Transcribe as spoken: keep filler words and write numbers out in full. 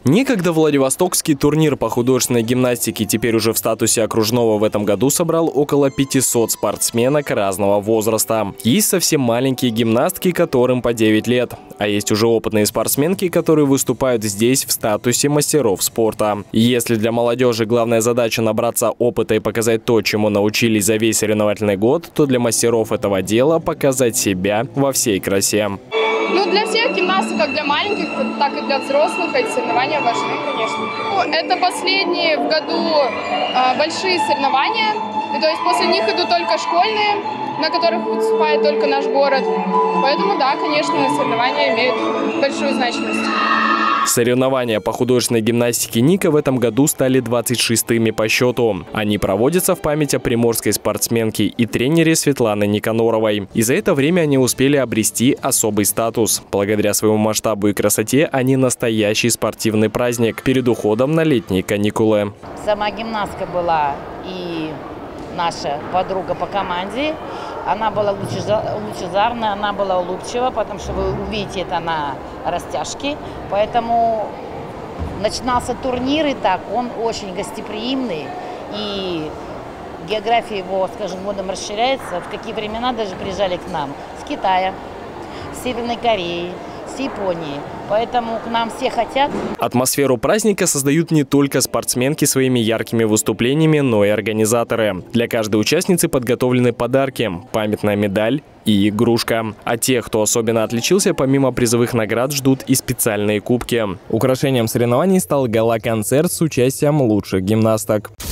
Некогда Владивостокский турнир по художественной гимнастике теперь уже в статусе окружного в этом году собрал около пятисот спортсменок разного возраста. Есть совсем маленькие гимнастки, которым по девять лет. А есть уже опытные спортсменки, которые выступают здесь в статусе мастеров спорта. Если для молодежи главная задача набраться опыта и показать то, чему научились за весь соревновательный год, то для мастеров этого дела показать себя во всей красе. Ну, для всех гимнастов, как для маленьких, так и для взрослых, эти соревнования важны, конечно. Это последние в году э, большие соревнования, и, то есть после них идут только школьные, на которых выступает только наш город. Поэтому, да, конечно, соревнования имеют большую значимость. Соревнования по художественной гимнастике Ника в этом году стали двадцать шестыми по счету. Они проводятся в память о приморской спортсменке и тренере Светлане Никаноровой. И за это время они успели обрести особый статус. Благодаря своему масштабу и красоте они настоящий спортивный праздник перед уходом на летние каникулы. Сама гимнастка была и наша подруга по команде. Она была лучезарная, она была улыбчива, потому что вы увидите это на растяжке. Поэтому начинался турнир и так, он очень гостеприимный. И география его, скажем, годом расширяется. В какие времена даже приезжали к нам с Китая, с Северной Кореи, с Японии. Поэтому к нам все хотят. Атмосферу праздника создают не только спортсменки своими яркими выступлениями, но и организаторы. Для каждой участницы подготовлены подарки, памятная медаль и игрушка. А тех, кто особенно отличился, помимо призовых наград, ждут и специальные кубки. Украшением соревнований стал гала-концерт с участием лучших гимнасток.